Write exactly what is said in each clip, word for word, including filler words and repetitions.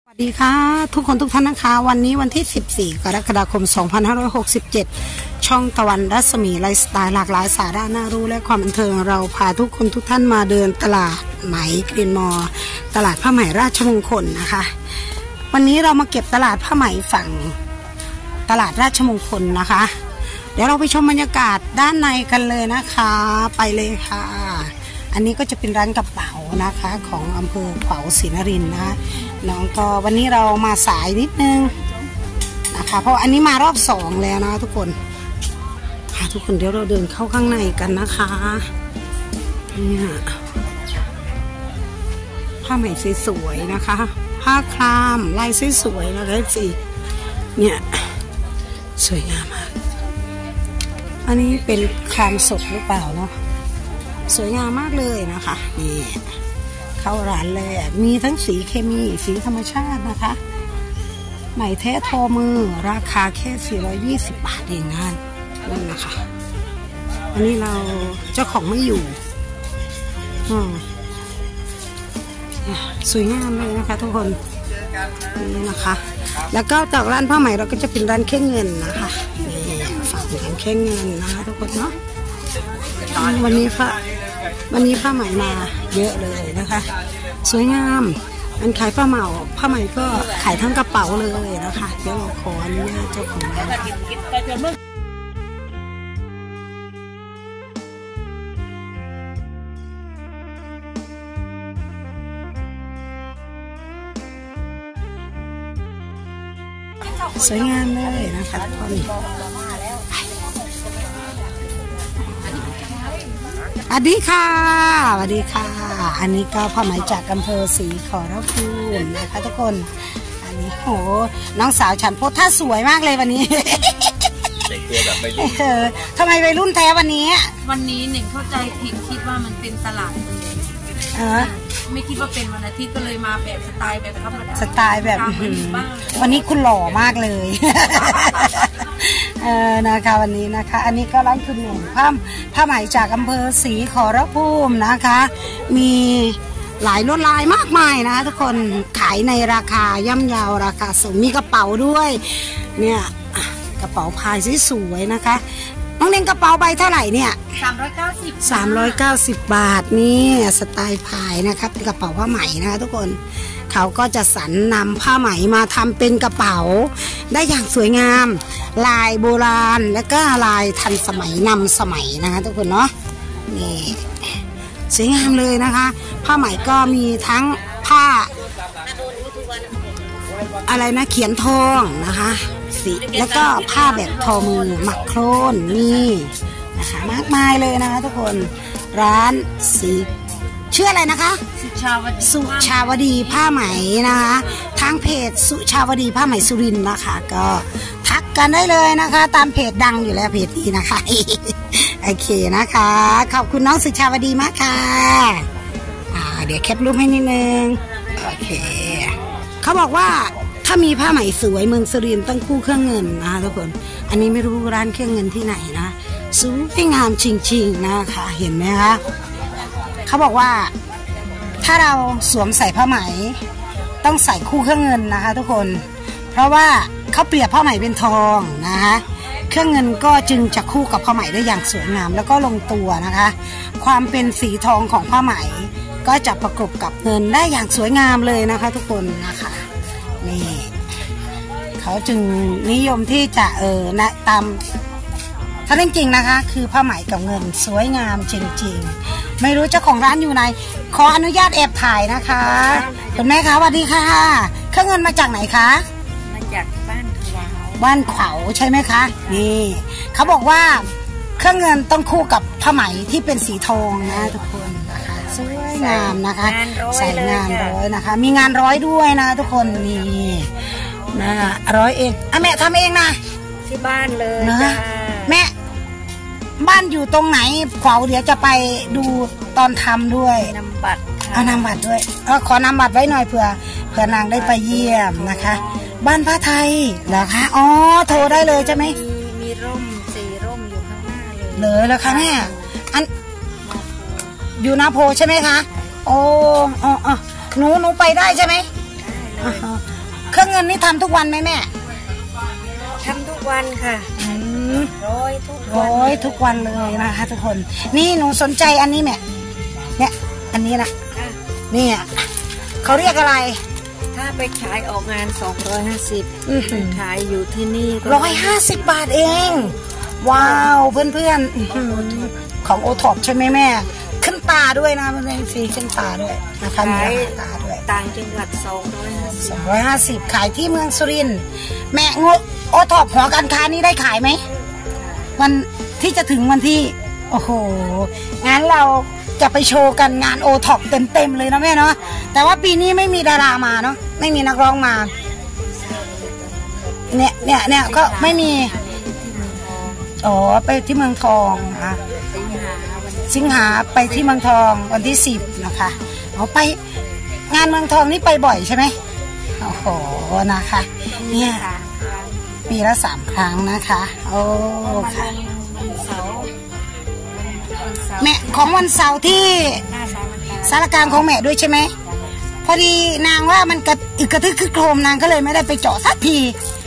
สวัสดีค่ะทุกคนทุกท่านนะคะวันนี้วันที่สิบสี่กรกฎาคมสองพันห้าร้อยหกสิบเจ็ดช่องตะวันรัศมีไลฟ์สไตล์หลากหลายสาระน่ารู้และความบันเทิงเราพาทุกคนทุกท่านมาเดินตลาดไหมกรีนมอลตลาดผ้าไหมราชมงคลนะคะวันนี้เรามาเก็บตลาดผ้าไหมฝั่งตลาดราชมงคลนะคะเดี๋ยวเราไปชมบรรยากาศด้านในกันเลยนะคะไปเลยค่ะอันนี้ก็จะเป็นร้านกระเป๋านะคะของอำเภอขวาวศรีนครินทร์นะน้องก็วันนี้เรามาสายนิดนึงนะคะเพราะอันนี้มารอบสองแล้วนะทุกคนค่ะทุกคนเดี๋ยวเราเดินเข้าข้างในกันนะคะเนี่ยผ้าไหมสวยๆนะคะผ้าคลามลายสวยๆนะคะสิเนี่ยสวยงามมากอันนี้เป็นคลามสดหรือเปล่าเนาะสวยงามมากเลยนะคะนี่เข้าร้านเลยมีทั้งสีเคมีสีธรรมชาตินะคะไหมแท้ทอมือราคาแค่สี่ร้อยยี่สิบบาทเองนะนั่นนะคะอันนี้เราเจ้าของไม่อยู่อืมสวยงามเลยนะคะทุกคนนี่นะคะแล้วก็จากร้านผ้าไหมเราก็จะเป็นร้านแค่เงินนะคะนี่ฝั่งร้านแค่เงินนะคะทุกคนเนาะวันนี้ผ้าวันนี้ผ้าไหมมาเยอะเลยนะคะสวยงามอันขายผ้าเหมาผ้าไหมก็ขายทั้งกระเป๋าเลยนะคะเดี๋ยวเราขออนุญาตเจ้าของร้านสวยงามเลยนะคะทุกคนสวัสดีค่ะสวัสดีค่ะอันนี้ก็ผ้าไหมจากอำเภอศรีขอรภูมินะคะทุกคนอันนี้โหน้องสาวฉันโพสท่าสวยมากเลยวันนี้แต่งตัวแบบวัยรุ่นเออทำไมวัยรุ่นแท้วันนี้วันนี้หนึ่งเข้าใจผิดคิดว่ามันเป็นตลาดเออไม่คิดว่าเป็นวันอาทิตย์ก็เลยมาแบบสไตล์แบบธรรมดาสไตล์แบบวันนี้คุณหล่อมากเลยเออนะคะวันนี้นะคะอันนี้ก็ร้านคุณหนุ่มผ้าผ้าไหมจากอำเภอศรีขอรภูมินะคะมีหลายลวดลายมากมายนะคะทุกคนขายในราคาย่ำยาวราคาสูงมีกระเป๋าด้วยเนี่ยกระเป๋าพายสวยๆนะคะน้องเล่นกระเป๋าใบเท่าไหร่เนี่ยสามร้อยเก้าสิบสามร้อยเก้าสิบบาทนี่สไตล์พายนะครับกระเป๋าผ้าไหมนะคะทุกคนเขาก็จะสรรนำผ้าไหมมาทำเป็นกระเป๋าได้อย่างสวยงามลายโบราณและก็ลายทันสมัยนำสมัยนะคะทุกคนเนาะนี่สวยงามเลยนะคะผ้าไหมก็มีทั้งผ้าอะไรนะเขียนทองนะคะสีแล้วก็ผ้าแบบทอมือหมักโครนนี่นะคะมากมายเลยนะคะทุกคนร้านสีชื่ออะไรนะคะสุชาวดีสุชาวดีผ้าไหมนะคะทางเพจสุชาวดีผ้าไหมสุรินทร์นะคะก็ทักกันได้เลยนะคะตามเพจดังอยู่แล้วเพจนี้นะคะโอเคนะคะขอบคุณน้องสุชาวดีมากค่ะอ่าเดี๋ยวแคปรูปให้นิดนึงโอเคเขาบอกว่าถ้ามีผ้าไหมสวยเมืองสุรินทร์ต้องกู้เครื่องเงินนะคะทุกคนอันนี้ไม่รู้ร้านเครื่องเงินที่ไหนนะสวยงามจริงๆนะคะเห็นไหมคะเขาบอกว่าถ้าเราสวมใส่ผ้าไหมต้องใส่คู่เครื่องเงินนะคะทุกคนเพราะว่าเขาเปรียบผ้าไหมเป็นทองนะคะเครื่องเงินก็จึงจะคู่กับผ้าไหมได้อย่างสวยงามแล้วก็ลงตัวนะคะความเป็นสีทองของผ้าไหมก็จะประกบกับเงินได้อย่างสวยงามเลยนะคะทุกคนนะคะนี่เขาจึงนิยมที่จะเออนะตามถ้าจริงๆนะคะคือผ้าไหมกับเงินสวยงามจริงๆไม่รู้เจ้าของร้านอยู่ไหนขออนุญาตแอบถ่ายนะคะคุณแม่คะสวัสดีค่ะเครื่องเงินมาจากไหนคะมาจากบ้านขวาวบ้านขวาวใช่ไหมคะนี่เขาบอกว่าเครื่องเงินต้องคู่กับผ้าไหมที่เป็นสีทองนะทุกคนนะคะสวยงามนะคะใส่งานร้อยนะคะมีงานร้อยด้วยนะทุกคนนี่นะร้อยเองอ่ะแม่ทำเองนะที่บ้านเลยนะแม่บ้านอยู่ตรงไหนขวาวเดี๋ยวจะไปดูตอนทำด้วยนำบัตรเอานำบัตรด้วยเออขอนำบัตรไว้หน่อยเผื่อเผื่อนางได้ไปเยี่ยมนะคะบ้านผ้าไทยเหรอคะอ๋อโทรได้เลยใช่ไหมมีร่มสี่ร่มอยู่ข้างหน้าเลยเลยแล้วคะแม่อันอยู่นาโพใช่ไหมคะโอ้อ๋อหนูหนูไปได้ใช่ไหมงินนี่ทำทุกวันไหมแม่ทำทุกวันค่ะร้อยทุกวันร้อยทุกวันเลยนะคะทุกคนนี่หนูสนใจอันนี้แม่เนี่ยอันนี้นะนี่เขาเรียกอะไรถ้าไปขายออกงานสองร้อยห้าสิบขายอยู่ที่นี่ร้อยห้าสิบบาทเองว้าวเพื่อนๆของโอท็อปใช่ไหมแม่ขึ้นตาด้วยนะมันเป็นฟรีขึ้นตาด้วยนะคะมีตาด้วยต่างจังหวัดสองร้อยห้าสิบสองร้อยห้าสิบขายที่เมืองสุรินทร์แม่งโอท็อปหอการค้านี้ได้ขายไหมวันที่จะถึงวันที่โอ้โหงั้นเราจะไปโชว์กันงานโอท็อปเต็มๆเลยนะแม่เนาะแต่ว่าปีนี้ไม่มีดารามาเนาะไม่มีนักร้องมาเนี่ยเนี่ยเนี่ยก็ไม่มีอ๋อไปที่เมืองทองนะสิงหาไปที่เมืองทองวันที่สิบนะคะเอาไปงานเมืองทองนี่ไปบ่อยใช่ไหมโอ้โหนะคะเนี่ยปีละสามครั้งนะคะโอ้ค่ะแม่ของวันเสาร์ที่สารกลางของแม่ด้วยใช่ไหมพอดีนางว่ามันกระอึกกระทึกคือโครมนางก็เลยไม่ได้ไปเจาะสักที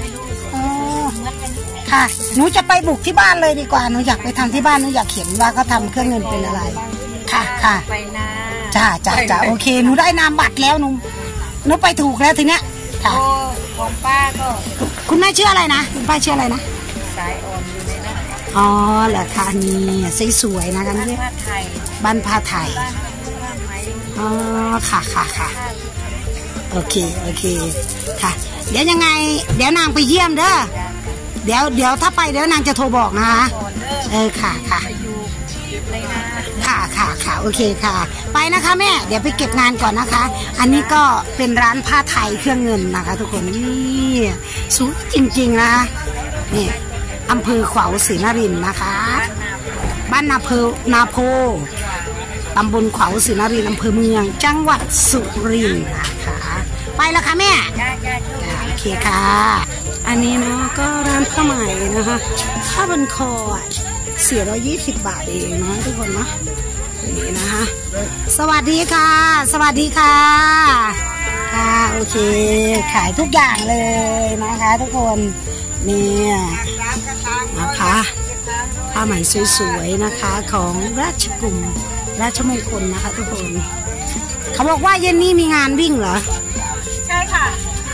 ค่ะหนูจะไปบุกที่บ้านเลยดีกว่าหนูอยากไปทำที่บ้านหนูอยากเห็นว่าเขาทำเครื่องเงินเป็นอะไรค่ะค่ะไปนะจ้าจ้าจ้าโอเคหนูได้นามบัตรแล้วหนูหนูไปถูกแล้วทีเนี้ยค่ะของป้าก็คุณแม่ชื่ออะไรนะคุณป้าชื่ออะไรนะสายอ่อนอยู่ในนั้นอ๋อเหรอคะนี่สวยๆนะกันนี่บ้านผ้าไทยอ๋อค่ะค่ะค่ะโอเคโอเคค่ะเดี๋ยวยังไงเดี๋ยวนางไปเยี่ยมเด้อเดี๋ยวเดี๋ยวถ้าไปเดี๋ยวนางจะโทรบอกนะคะเออค่ะค่ะค่ะค่ะค่ะโอเคค่ะไปนะคะแม่เดี๋ยวไปเก็บงานก่อนนะคะอันนี้ก็เป็นร้านผ้าไทยเครื่องเงินนะคะทุกคนนี่สวยจริงๆนะนี่อำเภอขวาวศรีนครินทร์นะคะบ้านนาโพนาโพตำบลขวาวศรีนครินทร์อำเภอเมืองจังหวัดสุรินทร์นะคะไปแล้วค่ะแม่โอเคค่ะอันนี้เนาะก็ร้านผ้าไหมนะคะผ้าบนคอสี่ร้อยยี่สิบบาทเองนะทุกคนนะนี่นะคะสวัสดีค่ะสวัสดีค่ะค่ะโอเคขายทุกอย่างเลยนะคะทุกคนนี่นะคะผ้าไหมสวยๆนะคะของราชกุมราชมงคลนะคะทุกคนเขาบอกว่าเย็นนี้มีงานวิ่งเหรอใช่ค่ะ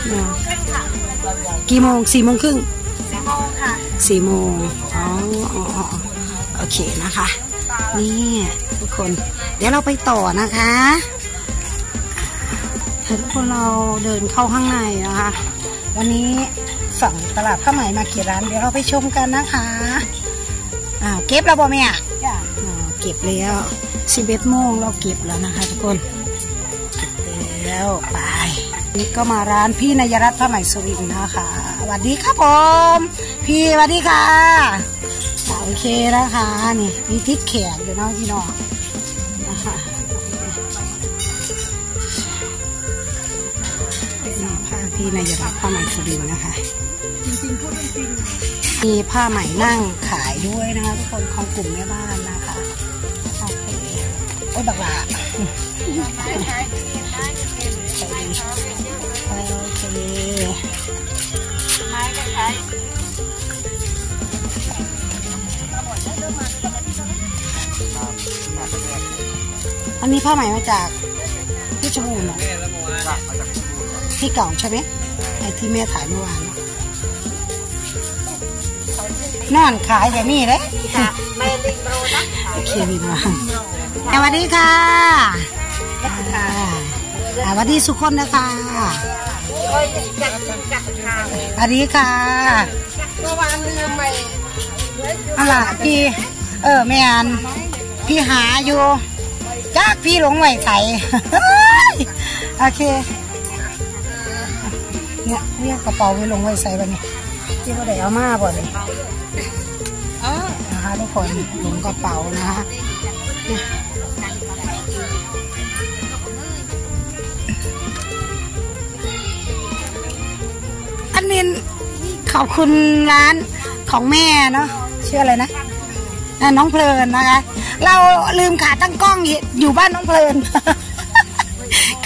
กี่โมงสี่โมงครึ่งสี่โมงค่ะสี่โมงอ๋อโอเคนะคะนี่ทุกคนเดี๋ยวเราไปต่อนะคะทุกคนเราเดินเข้าข้างในนะคะวันนี้ฝั่งตลาดผ้าไหมมากี่ร้านเดี๋ยวเราไปชมกันนะคะอ่าเก็บแล้วบ่แม่อ่าเก็บแล้วสิบเอ็ดโมงเราเก็บแล้วนะคะทุกคนเก็บแล้วไปนี่ก็มาร้านพี่นายรัตน์ผ้าไหมสุรินทร์นะคะสวัสดีครับผมพี่สวัสดีค่ะโอเคนะคะนี่มีพริกแขกอยู่เนาะพี่น้องนะคะนี่ผ้าพี่นายรัตน์ผ้าไหมสุรินทร์นะคะจริงๆพูดจริงมีผ้าไหมนั่งขายด้วยนะคะทุกคนของกลุ่มแม่บ้านนะคะโอเคโอ้ยบักหลาโอเคอันนี้ผ้าไหมมาจากที่ชบูรณ์ที่เก่าใช่ไหมไอ้ที่แม่ถ่ายเมื่อวานนอนขายแบบนี้เลยโอเคพี่น้องสวัสดีค่ะสวัสดีสุขคนนะคะสวัสดีค่ะเมื่อวานลืมไปอะไรพี่เออแม่อันพี่หาอยู่จ้าพี่หลงไหวใส่โอเคเนี่ยเรียกกระเป๋าไปลงไว้ใส่บ้านนี่ที่ก็ได้เอามาบ่เลยนะคะทุกคนหลงกระเป๋านะคะอันนี้ขอบคุณร้านของแม่เนาะชื่ออะไรนะน้องเพลินนะคะเราลืมขาตั้งกล้องอยู่บ้านน้องเพลินข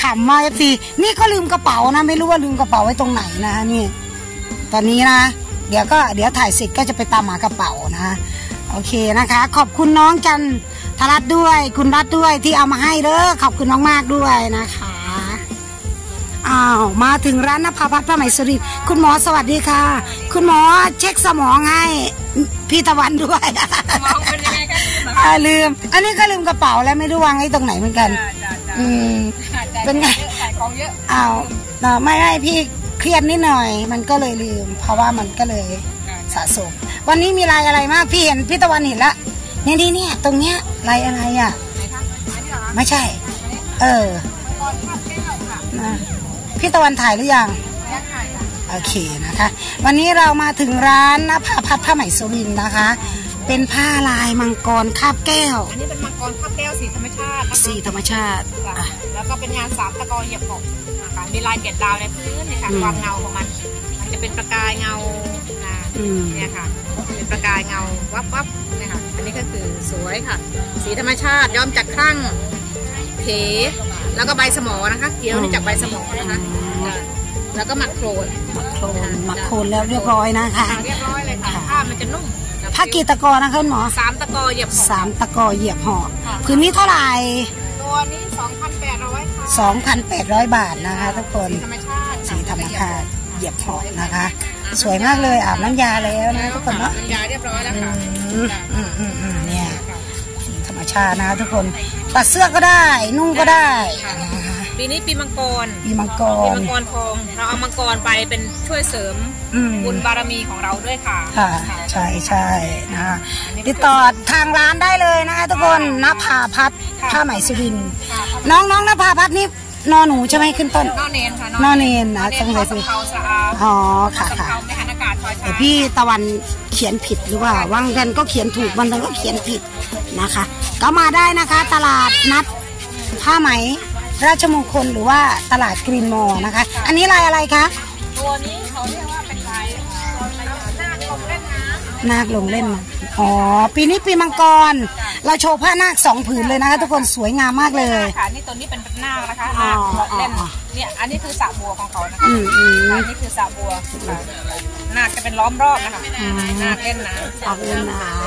ขำมากเอฟซีนี่ก็ลืมกระเป๋านะไม่รู้ว่าลืมกระเป๋าไว้ตรงไหนนะนี่ตอนนี้นะเดี๋ยวก็เดี๋ยวถ่ายเสร็จก็จะไปตามหากระเป๋านะโอเคนะคะขอบคุณน้องจันทรัตน์ด้วยคุณรัตน์ด้วยที่เอามาให้เด้อขอบคุณน้องมากด้วยนะคะอ้าวมาถึงร้านนภาพัฒน์ผ้าไหมสุรินทร์คุณหมอสวัสดีค่ะคุณหมอเช็คสมองให้พี่ตะวันด้วยมองเป็นยังไงกันลืมอันนี้ก็ลืมกระเป๋าแล้วไม่รู้วางไว้ตรงไหนเหมือนกันอืมเป็นไงใส่ของเยอะอ้าวไม่ได้พี่เครียดนิดหน่อยมันก็เลยลืมเพราะว่ามันก็เลยสะสมวันนี้มีลายอะไรมากพี่เห็นพี่ตะวันเห็นละเนี่ยนี่เนี่ยตรงเนี้ยลายอะไรอ่ะไม่ใช่เออนะพี่ตะวันถ่ายหรือยังโอเคนะคะวันนี้เรามาถึงร้านนภาพัฒน์ผ้าไหมสุรินทร์นะคะเป็นผ้าลายมังกรคาบแก้วอันนี้เป็นมังกรคาบแก้วสีธรรมชาติสีธรรมชาติแล้วก็เป็นงานสามตะกอเหยียบกบนะคะมีลายเกล็ดดาวในพื้นนะคะความเงาของมันมันจะเป็นประกายเงาเนี่ยค่ะเป็นประกายเงาวับวับเนี่ยค่ะอันนี้ก็คือสวยค่ะสีธรรมชาติย้อมจากครั่งเผแล้วก็ใบสมอนะคะเกี่ยวนี่จากใบสมอนะคะแล้วก็หมักโคลนหมักโคลนหมักโคลนแล้วเรียบร้อยนะคะเรียบร้อยเลยค่ะผ้ามันจะนุ่มผ้ากี่ตะกอนะคะคุณหมอสามตะกอเหยียบสามตะกอเหยียบห่อพื้นนี้เท่าไหร่ตัวนี้สองพันแปดร้อยค่ะสองพันแปดร้อยบาทนะคะทุกคนสีธรรมชาติสีธรรมชาติเหยียบห่อนะคะสวยมากเลยอาบน้ำยาแล้วนะทุกคนเนาะน้ำยาเรียบร้อยแล้วค่ะอืมอืมอืมเนี่ยสีธรรมชาตินะทุกคนตัดเสื้อก็ได้นุ่งก็ได้ปีนี้ปีมังกรปีมังกรปีมังกรทองเราเอามังกรไปเป็นช่วยเสริมบุญบารมีของเราด้วยค่ะค่ะใช่ใช่นะคะติดต่อทางร้านได้เลยนะคะทุกคนนภาพัฒน์ผ้าไหมสุรินทร์น้องน้องนภาพัฒน์นี่นอหนูใช่ไหมขึ้นต้นนอเนนค่ะนอเนนนะจังเลยสิอ๋อค่ะค่ะแต่พี่ตะวันเขียนผิดหรือว่าวังกันก็เขียนถูกวันนั้นก็เขียนผิดนะคะก็มาได้นะคะตลาดนัดผ้าไหมราชมงคลหรือว่าตลาดกรีนมอลล์นะคะอันนี้ลายอะไรคะตัวนี้เขาเรียกว่าเป็นลายนาคลงเล่นน้ำนาคลงเล่นน้ำอ๋อปีนี้ปีมังกรเราโชว์ผ้านาคสองผืนเลยนะคะทุกคนสวยงามมากเลยค่ะนี่ตัวนี้เป็นนาคนะคะนาคเล่นเนี่ยอันนี้คือสระบัวของเขานะคะอันนี้คือสระบัวนาคจะเป็นล้อมรอบนะคะนาคเล่นน้ำเล่นน้ำ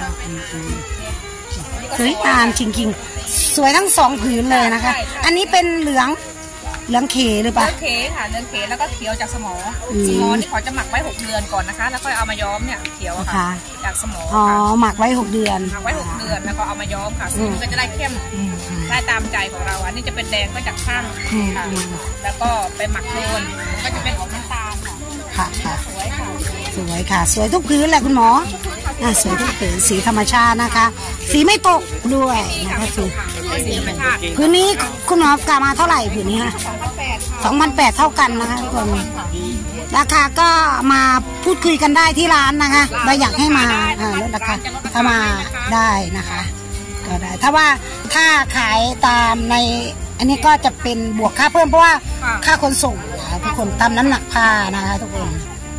สวยงามจริงๆสวยทั้งสองผืนเลยนะคะอันนี้เป็นเหลืองเหลืองเขหรือเปล่าเหลืองเขค่ะเหลืองเขแล้วก็เขียวจากสมอสมอนี่เขาจะหมักไว้หกเดือนก่อนนะคะแล้วก็เอามาย้อมเนี่ยเขียวค่ะจากสมออ๋อหมักไว้หกเดือนหมักไว้หกเดือนแล้วก็เอามาย้อมค่ะสีมันก็จะได้เข้มได้ตามใจของเราอันนี้จะเป็นแดงก็จากข้างค่ะแล้วก็ไปหมักโคลนก็จะเป็นออกน้ำตาลค่ะค่ะสวยค่ะสวยค่ะสวยทุกพื้นแหละคุณหมอสวยทุกผืนสีธรรมชาตินะคะสีไม่ตกด้วยนะคะสีพื้นนี้คุณหมอกะมาเท่าไหร่ผืนนี้คะสองพันแปดเท่ากันนะคะทุกคนราคาก็มาพูดคุยกันได้ที่ร้านนะคะเราอยากให้มาลดราคาถ้ามาได้นะคะก็ได้ถ้าว่าถ้าขายตามในอันนี้ก็จะเป็นบวกค่าเพิ่มเพราะว่าค่าขนส่งทุกคนตามน้ำหนักผ้านะคะทุกคน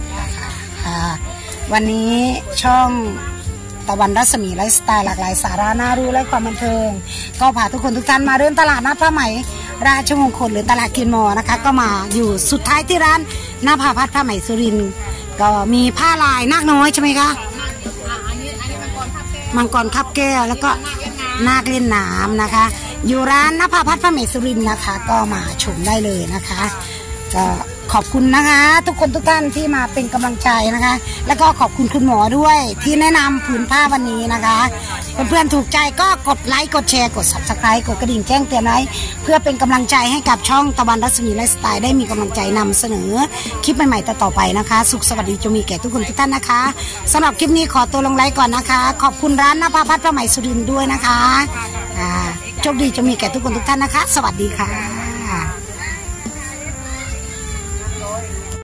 วันนี้ช่องตะวันรัศมีไลฟ์สไตล์หลากหลายสาระน่ารู้และความบันเทิงก็พาทุกคนทุกท่านมาเดินตลาดนัดผ้าไหมราชมงคลหรือตลาดกรีนมอลล์นะคะก็มาอยู่สุดท้ายที่ร้านนภาพัฒน์ผ้าไหมสุรินทร์ก็มีผ้าลายนาคน้อยใช่ไหมคะมังกรคับแก้วแล้วก็นาคเล่นน้ำนะคะอยู่ร้านนภาพัฒน์ผ้าไหมสุรินทร์นะคะก็มาชมได้เลยนะคะก็ขอบคุณนะคะทุกคนทุกท่านที่มาเป็นกำลังใจนะคะแล้วก็ขอบคุณคุณหมอด้วยที่แนะนำผืนผ้าวันนี้นะคะเพื่อนๆถูกใจก็กดไลค์กดแชร์กด ซับสไครบ์ กดกระดิ่งแจ้งเตือนไว้เพื่อเป็นกำลังใจให้กับช่องตะวันรัศมีไลฟ์สไตล์ได้มีกำลังใจนำเสนอคลิปใหม่ๆต่อไปนะคะสุขสวัสดีจะมีแก่ทุกคนทุกท่านนะคะสำหรับคลิปนี้ขอตัวลงไลค์ก่อนนะคะขอบคุณร้านนภาพัฒน์ผ้าไหมสุรินทร์ด้วยนะคะโชคดีจะมีแก่ทุกคนทุกท่านนะคะสวัสดีค่ะ